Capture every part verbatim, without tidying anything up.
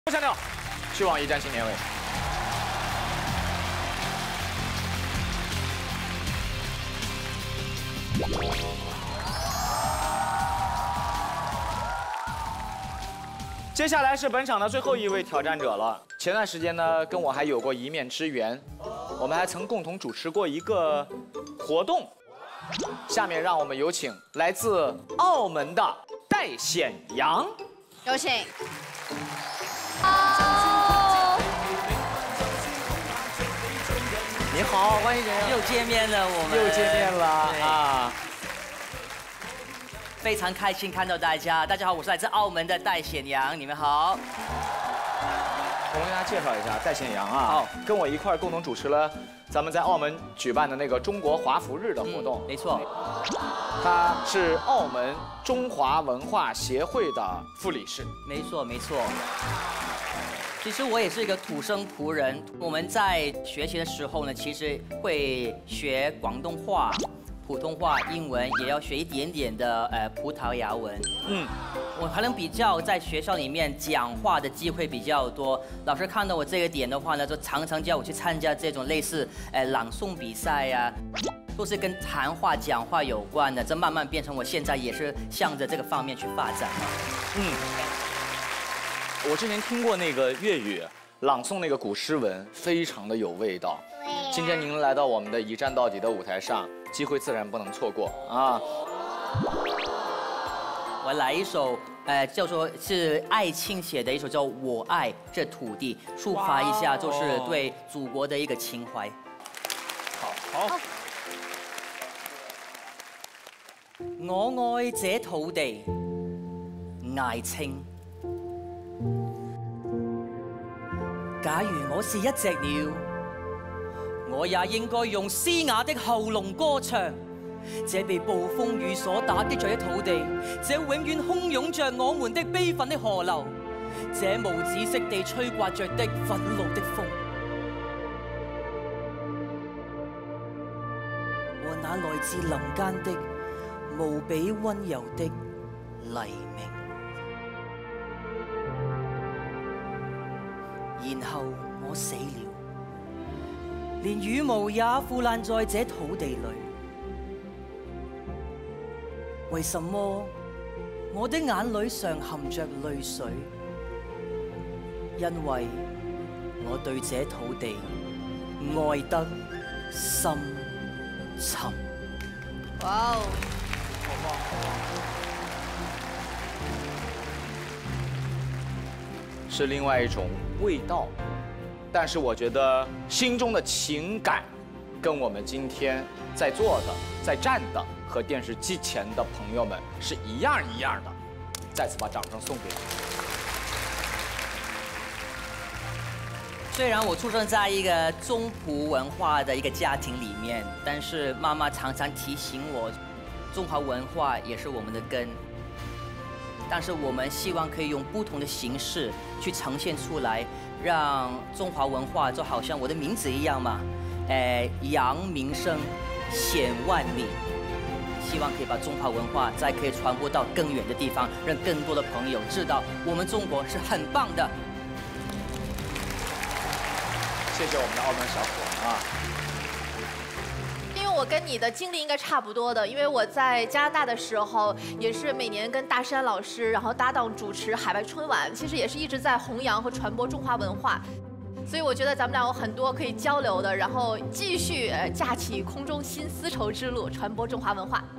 不强调，去往一战新年位。接下来是本场的最后一位挑战者了。前段时间呢，跟我还有过一面之缘，我们还曾共同主持过一个活动。下面让我们有请来自澳门的戴显阳， 有请。 你好，欢迎您。 又见面了，我们又见面了啊！ 非常开心看到大家。大家好，我是来自澳门的戴显阳，你们好。 我跟大家介绍一下，戴显阳啊， 好， 跟我一块儿共同主持了咱们在澳门举办的那个中国华服日的活动。 嗯、没错， 他是澳门中华文化协会的副理事。 没错，没错。 其实我也是一个土生葡人。我们在学习的时候呢，其实会学广东话、普通话、英文，也要学一点点的呃葡萄牙文。嗯，我可能比较在学校里面讲话的机会比较多。老师看到我这个点的话呢，就常常叫我去参加这种类似呃朗诵比赛呀、啊，都是跟谈话、讲话有关的。这慢慢变成我现在也是向着这个方面去发展嘛。嗯。 我之前听过那个粤语朗诵那个古诗文，非常的有味道。今天您来到我们的一站到底的舞台上，机会自然不能错过啊！ 我来一首，呃，叫做是艾青写的一首叫《我爱这土地》，抒发一下就是对祖国的一个情怀。 好，好。 我愛這土地，艾青。 假如我是一隻鳥，我也應該用嘶啞的喉嚨歌唱。這被暴風雨所打擊着的土地，這永遠洶湧着我們的悲憤的河流，這無止息地吹刮着的憤怒的風，和那來自林間的無比溫柔的黎明。 然後我死了，連羽毛也腐爛在這土地裏。為什麼我的眼裏常含着淚水？因為我對這土地愛得深沉。 哇哦！ 是另外一种味道，但是我觉得心中的情感，跟我们今天在座的、在站的和电视机前的朋友们是一样一样的。再次把掌声送给你。 虽然我出生在一个中葡文化的一个家庭里面，但是妈妈常常提醒我，中华文化也是我们的根。 但是我们希望可以用不同的形式去呈现出来，让中华文化就好像我的名字一样嘛，呃，扬名声，显万里。希望可以把中华文化再可以传播到更远的地方，让更多的朋友知道我们中国是很棒的。 谢谢我们的澳门小伙啊。 我跟你的经历应该差不多的，因为我在加拿大的时候，也是每年跟大山老师，然后搭档主持海外春晚，其实也是一直在弘扬和传播中华文化。所以我觉得咱们俩有很多可以交流的，然后继续呃架起空中新丝绸之路，传播中华文化。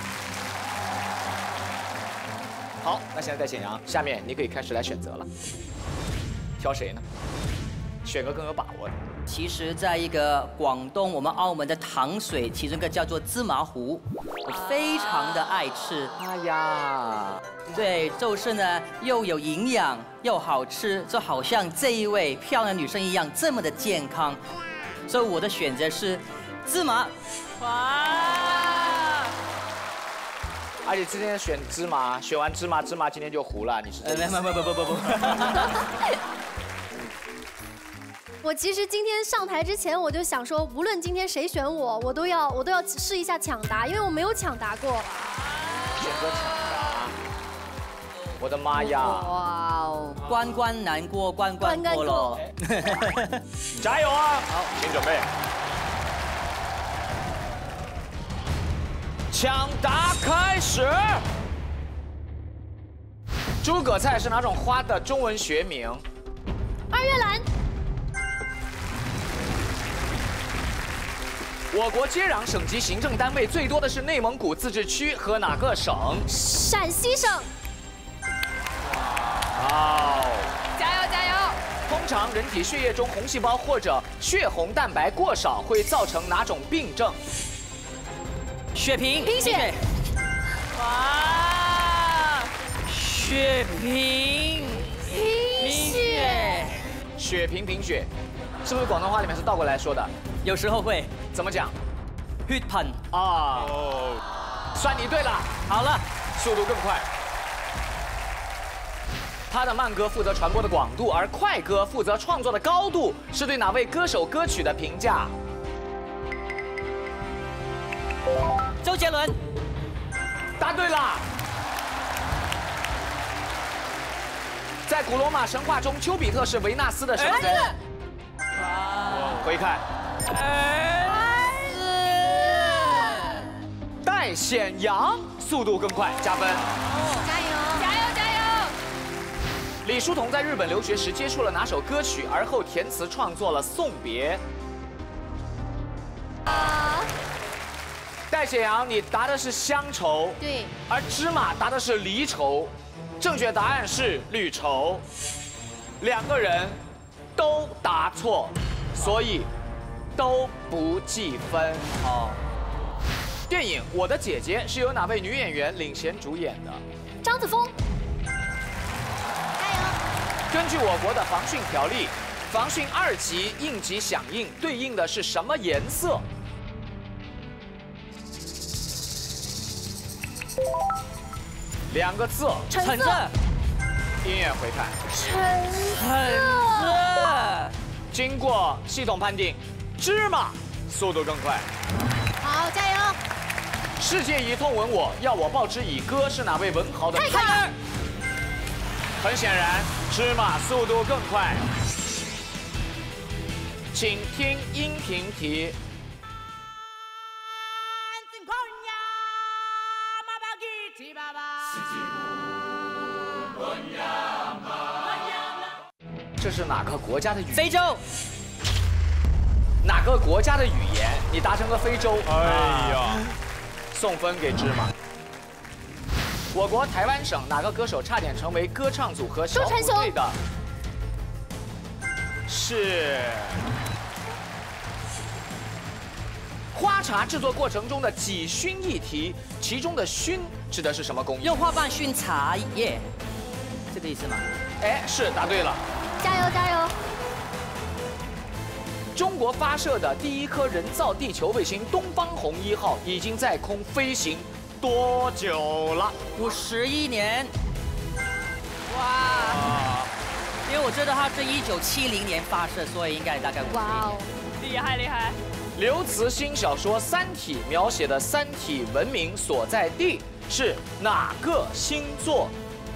好，那现在戴显阳，下面你可以开始来选择了，挑谁呢？选个更有把握的。 其实，在一个广东，我们澳门的糖水，其中一个叫做芝麻糊，我非常的爱吃。 哎呀， 对，就是呢，又有营养又好吃，就好像这一位漂亮女生一样，这么的健康。所以我的选择是芝麻。哇！ 而且今天选芝麻，选完芝麻，芝麻今天就糊了，你是？ 呃，不不不不不不。 我其实今天上台之前，我就想说，无论今天谁选我，我都要我都要试一下抢答，因为我没有抢答过。 选择抢答，我的妈呀！哇哦！ 哦，关关难过关关过喽。 加油啊！好，请准备。抢答开始。诸葛菜是哪种花的中文学名？ 二月兰。 我国接壤省级行政单位最多的是内蒙古自治区和哪个省？ 陕西省。 好， 加油加油！ 通常人体血液中红细胞或者血红蛋白过少会造成哪种病症？ 血贫。 贫血。 哇！血贫。 贫血。 血贫贫血，是不是广东话里面是倒过来说的？ 有时候会。 怎么讲？ 血贫。 啊，哦，算你对了。 好了， 速度更快。他的慢歌负责传播的广度，而快歌负责创作的高度，是对哪位歌手歌曲的评价？ 周杰伦。 答对了。在古罗马神话中，丘比特是维纳斯的什么人？回看。戴显阳，速度更快，加分。 加油加油加油！ 李叔同在日本留学时接触了哪首歌曲，而后填词创作了《送别》。 啊。 戴显阳，你答的是乡愁， 对。 而芝麻答的是离愁，正确答案是绿绸。两个人都答错，所以都不计分。哦。电影《我的姐姐》是由哪位女演员领衔主演的？ 张子枫。 加油！ 根据我国的防汛条例，防汛二级应急响应对应的是什么颜色？两个字。 橙色。 音乐回看。 橙色。 经过系统判定，芝麻速度更快。 好，加油！ 世界一痛吻我，要我报之以歌是哪位文豪的？ 泰戈尔。 很显然，芝麻速度更快。请听音频题。这是哪个国家的语言？ 非洲。 哪个国家的语言？你答成个非洲。哎呀，送分给芝麻。我国台湾省哪个歌手差点成为歌唱组合小虎队的？是。花茶制作过程中的几熏一题，其中的熏指的是什么工艺？ 用花瓣熏茶叶，这个意思吗？ 哎，是，答对了。 加油加油！ 中国发射的第一颗人造地球卫星东方红一号已经在空飞行多久了？ 五十一年。哇！因为我知道它是一九七零年发射，所以应该大概五十一年。哇哦， 厉害厉害！ 刘慈欣小说《三体》描写的三体文明所在地是哪个星座？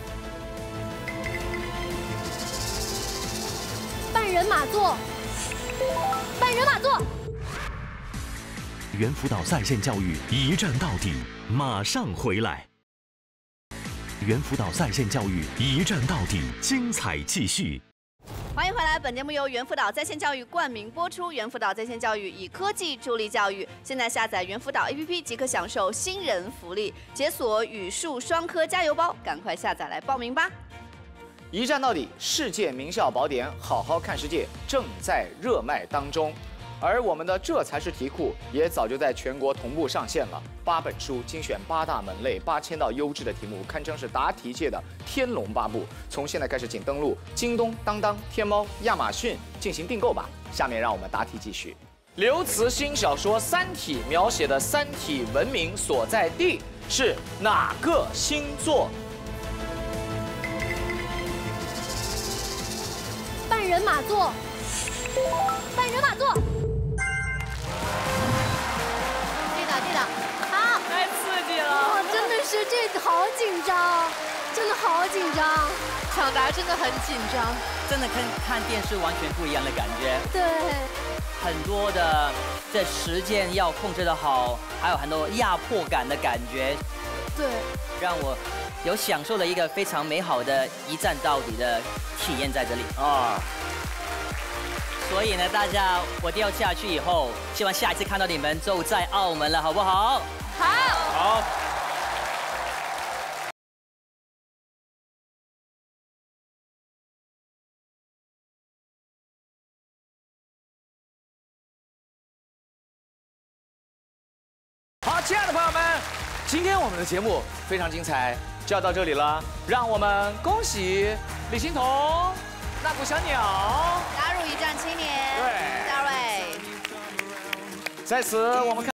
半人马座。半人马座。 猿辅导在线教育一站到底，马上回来。猿辅导在线教育一站到底，精彩继续。 欢迎回来，本节目由猿辅导在线教育冠名播出。猿辅导在线教育以科技助力教育，现在下载猿辅导 A P P 即可享受新人福利，解锁语数双科加油包，赶快下载来报名吧！ 一站到底，世界名校宝典，好好看世界正在热卖当中，而我们的这才是题库也早就在全国同步上线了。八本书精选八大门类，八千道优质的题目，堪称是答题界的天龙八部。从现在开始，请登录京东、当当、天猫、亚马逊进行订购吧。下面让我们答题继续。刘慈欣小说《三体》描写的三体文明所在地是哪个星座？ 半人马座。半人马座。 对的对的，好， 太刺激了！ 哇，真的是这好紧张。 真的好紧张， 抢答真的很紧张。 真的跟看电视完全不一样的感觉。 对， 很多的这时间要控制得好，还有很多压迫感的感觉， 对， 让我有享受了一个非常美好的一站到底的体验在这里啊。所以呢，大家我掉下去以后，希望下一次看到你们就在澳门了，好不好？ 好， 好。好，亲爱的朋友们，今天我们的节目非常精彩，就要到这里了。让我们恭喜李欣彤、那股小鸟加入一战青年， 对嘉瑞。 在此我们看。